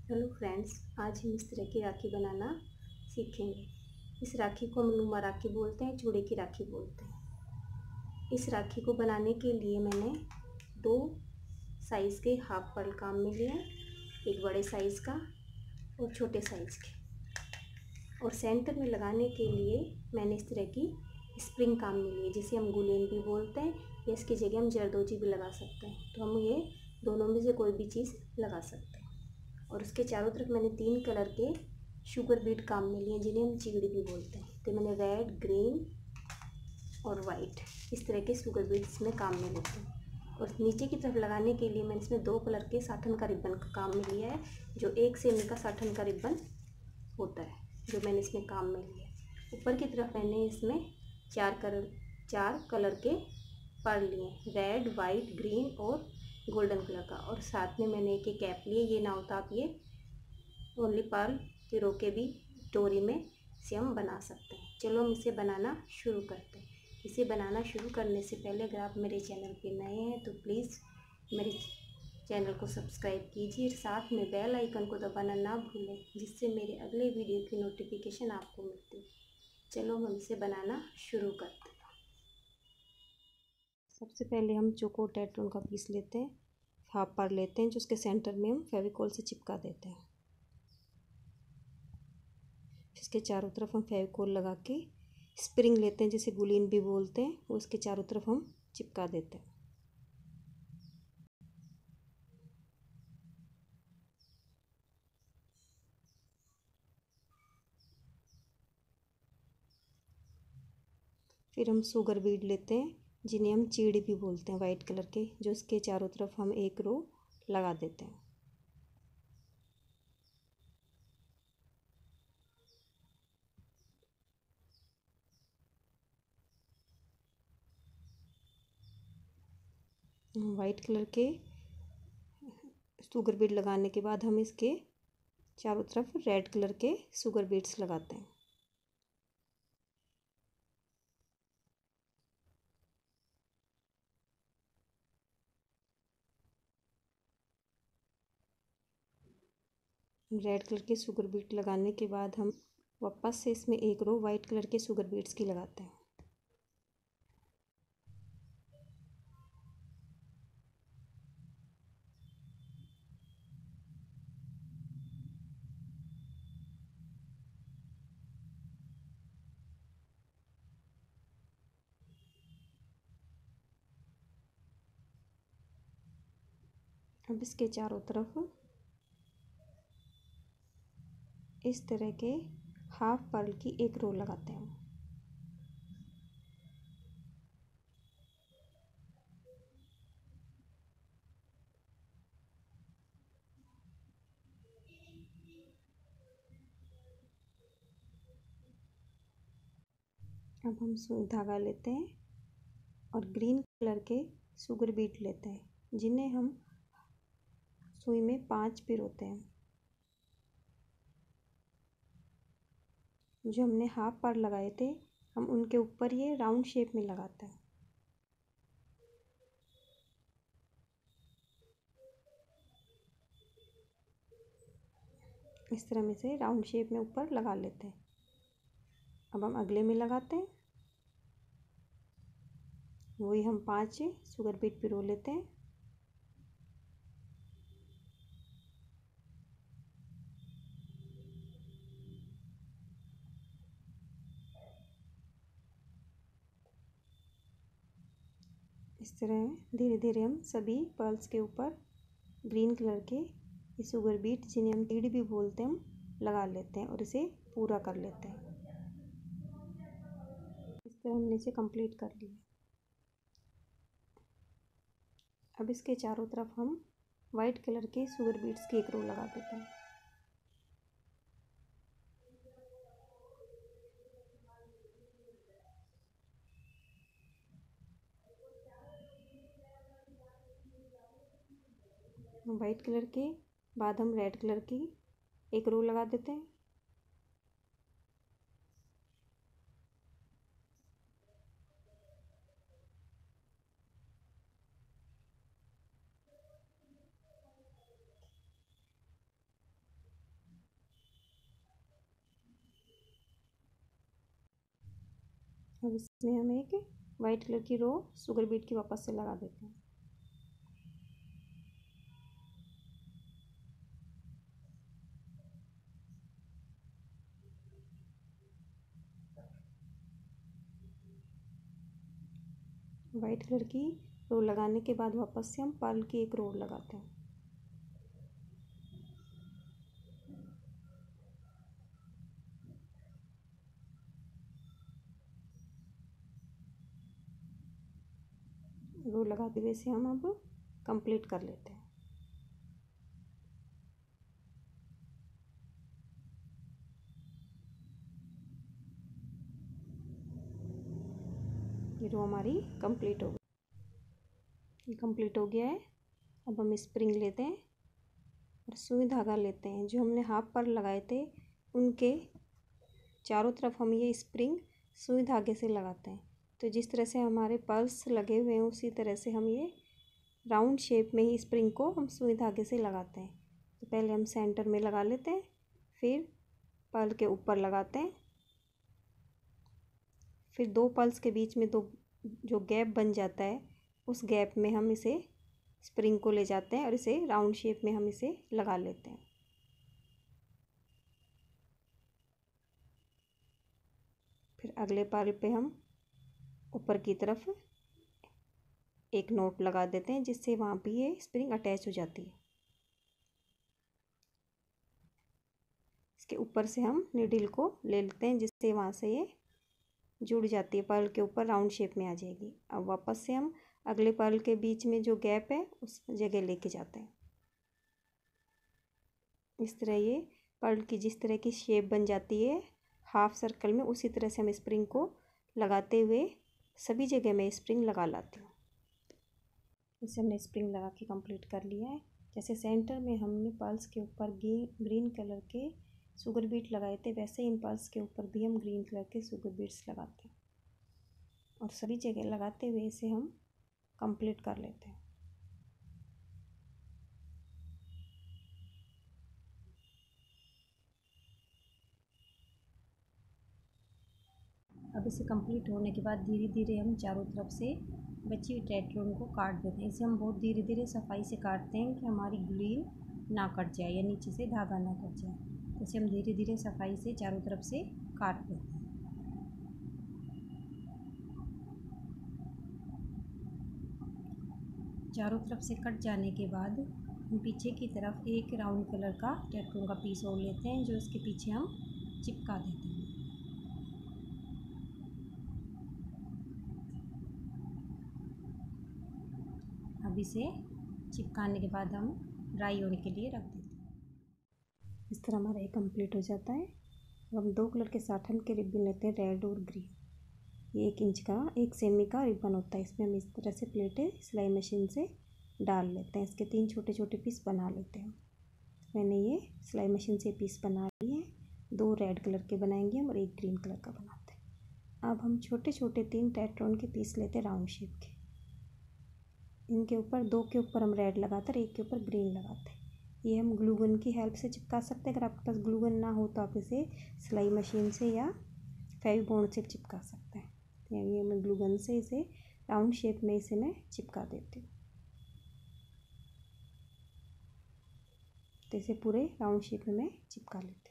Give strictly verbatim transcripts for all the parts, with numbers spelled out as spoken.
Hello friends, आज हम इस तरह की राखी बनाना सीखेंगे। इस राखी को हम नुमा राखी बोलते हैं, चूड़े की राखी बोलते हैं। इस राखी को बनाने के लिए मैंने दो साइज़ के हाफ पर्ल काम में लिए, एक बड़े साइज़ का और छोटे साइज़ के। और सेंटर में लगाने के लिए मैंने इस तरह की स्प्रिंग काम में लिए, जिसे हम गुलेन भी बोलते हैं, या इसकी जगह हम जरदोजी भी लगा सकते हैं। तो हम ये दोनों में से कोई भी चीज़ लगा सकते हैं। और उसके चारों तरफ मैंने तीन कलर के शुगर बीट काम में लिए, जिन्हें हम चिगड़ी भी बोलते हैं। तो मैंने रेड, ग्रीन और वाइट इस तरह के शुगर बीट इसमें काम में लेते हैं। और नीचे की तरफ लगाने के लिए मैंने इसमें दो कलर के साटन का रिबन का काम में लिया है, जो एक सेमी का साटन का रिबन होता है, जो मैंने इसमें काम में लिया है। ऊपर की तरफ मैंने इसमें चार कलर चार कलर के पर्ल लिए, रेड, वाइट, ग्रीन और गोल्डन कलर का। और साथ में मैंने एक एक कैप लिए। ये ना होता आप ये ओनली पर्ल पिरो के भी डोरी में से हम बना सकते हैं। चलो हम इसे बनाना शुरू करते हैं। इसे बनाना शुरू करने से पहले अगर आप मेरे चैनल पे नए हैं तो प्लीज़ मेरे चैनल को सब्सक्राइब कीजिए, साथ में बेल आइकन को दबाना ना भूलें, जिससे मेरे अगले वीडियो की नोटिफिकेशन आपको मिलती है। चलो हम इसे बनाना शुरू करते हैं। सबसे पहले हम चोको टेट्रोन का पीस लेते हैं, हाफ पर लेते हैं, जो उसके सेंटर में हम फेविकोल से चिपका देते हैं। इसके चारों तरफ हम फेविकोल लगा के स्प्रिंग लेते हैं, जिसे गुलीन भी बोलते हैं, वो इसके चारों तरफ हम चिपका देते हैं। फिर हम शुगर बीड लेते हैं, जिन्हें हम चीड़ी भी बोलते हैं, वाइट कलर के, जो इसके चारों तरफ हम एक रो लगा देते हैं। वाइट कलर के शुगर बीड लगाने के बाद हम इसके चारों तरफ रेड कलर के शुगर बीड्स लगाते हैं। रेड कलर के शुगर बीट लगाने के बाद हम वापस से इसमें एक रो वाइट कलर के शुगर बीट्स की लगाते हैं। अब इसके चारों तरफ इस तरह के हाफ पर्ल की एक रो लगाते हैं। अब हम सुई धागा लेते हैं और ग्रीन कलर के शुगर बीट लेते हैं, जिन्हें हम सुई में पांच पिरोते हैं। जो हमने हाफ पर्ल लगाए थे, हम उनके ऊपर ये राउंड शेप में लगाते हैं। इस तरह में से राउंड शेप में ऊपर लगा लेते हैं। अब हम अगले में लगाते हैं, वही हम पांच शुगर बीट पिरो लेते हैं। इस तरह धीरे धीरे हम सभी पर्ल्स के ऊपर ग्रीन कलर के ये शुगर बीट, जिन्हें हम टीडी भी बोलते हैं, हम लगा लेते हैं और इसे पूरा कर लेते हैं। इस तरह हमने इसे कंप्लीट कर लिया। अब इसके चारों तरफ हम वाइट कलर के शुगर बीट्स की एक रो लगा देते हैं। वाइट कलर के बाद हम रेड कलर की एक रो लगा देते हैं। अब इसमें हम एक वाइट कलर की रो शुगर बीट की वापस से लगा देते हैं। वाइट कलर की रो लगाने के बाद वापस से हम पर्ल की एक रो लगाते हैं। रो लगाते हुए से हम अब कंप्लीट कर लेते हैं। ये रो हमारी कंप्लीट हो गई, ये कंप्लीट हो गया है। अब हम स्प्रिंग लेते हैं और सुई धागा लेते हैं। जो हमने हाफ पर्ल लगाए थे उनके चारों तरफ हम ये स्प्रिंग सुई धागे से लगाते हैं। तो जिस तरह से हमारे पर्ल्स लगे हुए हैं उसी तरह से हम ये राउंड शेप में ही स्प्रिंग को हम सुई धागे से लगाते हैं। तो पहले हम सेंटर में लगा लेते हैं, फिर पर्ल के ऊपर लगाते हैं, फिर दो पर्ल्स के बीच में दो जो गैप बन जाता है उस गैप में हम इसे स्प्रिंग को ले जाते हैं और इसे राउंड शेप में हम इसे लगा लेते हैं। फिर अगले पर्ल पे हम ऊपर की तरफ एक नोट लगा देते हैं जिससे वहाँ पे ये स्प्रिंग अटैच हो जाती है। इसके ऊपर से हम नीडल को ले लेते हैं जिससे वहाँ से ये जुड़ जाती है, पर्ल के ऊपर राउंड शेप में आ जाएगी। अब वापस से हम अगले पर्ल के बीच में जो गैप है उस जगह लेके जाते हैं। इस तरह ये पर्ल की जिस तरह की शेप बन जाती है हाफ सर्कल में, उसी तरह से हम स्प्रिंग को लगाते हुए सभी जगह में स्प्रिंग लगा लाती हूँ। इसे हमने स्प्रिंग लगा के कंप्लीट कर लिया है। जैसे सेंटर में हमने पर्ल्स के ऊपर ग्रीन कलर के शुगर बीट लगाए थे, वैसे इन पर्ल्स के ऊपर भी हम ग्रीन कलर के शुगर बीट्स लगाते हैं और सभी जगह लगाते हुए इसे हम कंप्लीट कर लेते हैं। अब इसे कंप्लीट होने के बाद धीरे धीरे हम चारों तरफ से बची हुई टेट्रोन को काट देते हैं। इसे हम बहुत धीरे धीरे सफाई से काटते हैं कि हमारी ग्लीन ना कट जाए या नीचे से धागा ना कट जाए। तो इसे हम धीरे धीरे सफाई से चारों तरफ से काट देते हैं। चारों तरफ से कट जाने के बाद हम पीछे की तरफ एक राउंड कलर का टेट्रोन का पीस और लेते हैं जो इसके पीछे हम चिपका देते हैं। अब इसे चिपकाने के बाद हम ड्राई होने के लिए रख देते हैं। इस तरह हमारा ये कंप्लीट हो जाता है। अब हम दो कलर के साटन के रिबन लेते हैं, रेड और ग्रीन। ये एक इंच का एक सेमी का रिबन होता है। इसमें हम इस तरह से प्लेटें सिलाई मशीन से डाल लेते हैं। इसके तीन छोटे छोटे पीस बना लेते हैं। मैंने ये सिलाई मशीन से पीस बना लिए हैं। दो रेड कलर के बनाएंगे हम और एक ग्रीन कलर का बनाते हैं। अब हम छोटे छोटे तीन टेट्रोन के पीस लेते हैं राउंड शेप के। इनके ऊपर दो के ऊपर हम रेड लगाते हैं, एक के ऊपर ग्रीन लगाते हैं। ये हम ग्लू गन की हेल्प से चिपका सकते हैं। अगर आपके पास ग्लू गन ना हो तो आप इसे सिलाई मशीन से या फेविबॉन्ड से चिपका सकते हैं। यानी मैं ग्लू गन से इसे राउंड शेप में इसे मैं चिपका देती हूँ। तो इसे पूरे राउंड शेप में मैं चिपका लेती हूँ।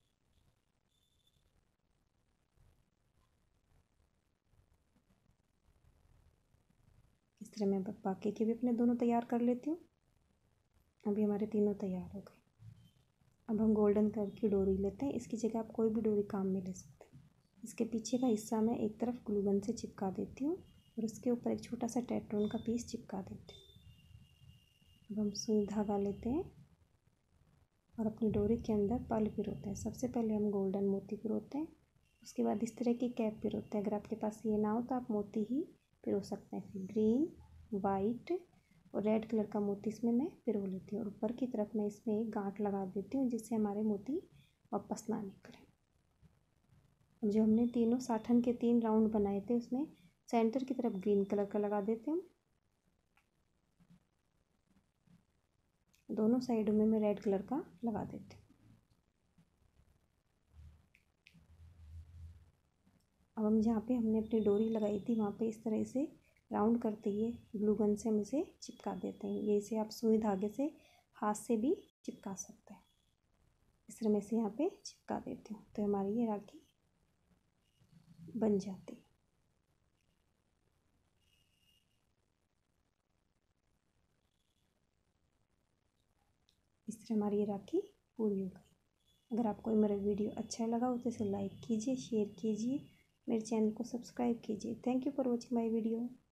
इस तरह मैं बाकी के भी अपने दोनों तैयार कर लेती हूँ। अभी हमारे तीनों तैयार हो गए। अब हम गोल्डन कलर की डोरी लेते हैं। इसकी जगह आप कोई भी डोरी काम में ले सकते हैं। इसके पीछे का हिस्सा मैं एक तरफ ग्लू गन से चिपका देती हूँ और उसके ऊपर एक छोटा सा टेट्रोन का पीस चिपका देती हूँ। अब हम सुई धागा लेते हैं और अपनी डोरी के अंदर पर्ल पिरोते हैं। सबसे पहले हम गोल्डन मोती पिरोते हैं, उसके बाद इस तरह की कैप पिरोते हैं। अगर आपके पास ये ना हो तो आप मोती ही पिरो सकते हैं। फिर ग्रीन, वाइट और रेड कलर का मोती इसमें मैं पिरो लेती हूँ और ऊपर की तरफ मैं इसमें एक गांठ लगा देती हूँ जिससे हमारे मोती वापस ना निकले। जो हमने तीनों साठन के तीन राउंड बनाए थे उसमें सेंटर की तरफ ग्रीन कलर का लगा देती हूँ। दोनों साइडों में मैं रेड कलर का लगा देती हूँ। अब हम जहाँ पे हमने अपनी डोरी लगाई थी वहाँ पे इस तरह से राउंड करते हुए ग्लू गन से हम इसे चिपका देते हैं। ये इसे आप सुई धागे से हाथ से भी चिपका सकते हैं। इस तरह मैं इसे यहाँ पे चिपका देती हूँ तो हमारी ये राखी बन जाती है। इस तरह हमारी ये राखी पूरी हो गई। अगर आपको मेरा वीडियो अच्छा लगा हो तो इसे लाइक कीजिए, शेयर कीजिए, मेरे चैनल को सब्सक्राइब कीजिए। Thank you for watching my video.